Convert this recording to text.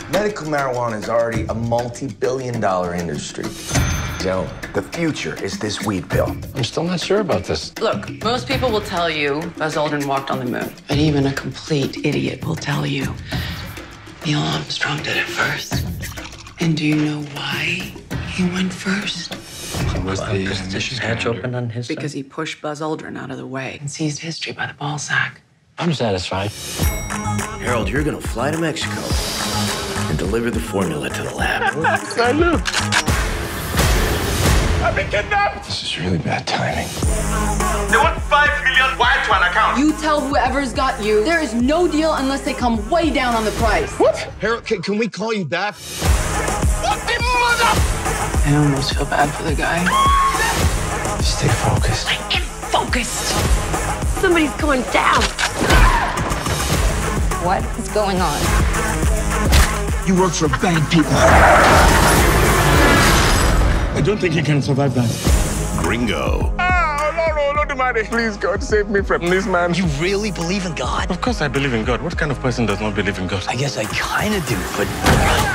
Medical marijuana is already a multi-billion-dollar industry. Gentlemen, the future is this weed pill. I'm still not sure about this. Look, most people will tell you Buzz Aldrin walked on the moon. But even a complete idiot will tell you Neil Armstrong did it first. And do you know why he went first? Was the ignition hatch open on his Because side? he pushed Buzz Aldrin out of the way and seized history by the ball sack. I'm satisfied. Harold, you're gonna fly to Mexico and deliver the formula to the lab. I've been kidnapped! This is really bad timing. They want 5 million wired to an account. You tell whoever's got you, there is no deal unless they come way down on the price. What? Harold, can we call you back? What the mother? I almost feel bad for the guy. Stay focused. I am focused. Somebody's going down. What is going on? You work for bad people. I don't think you can survive that. Gringo. Oh, no, Dumadi. Please, God, save me from this man. You really believe in God? Of course I believe in God. What kind of person does not believe in God? I guess I kinda do, but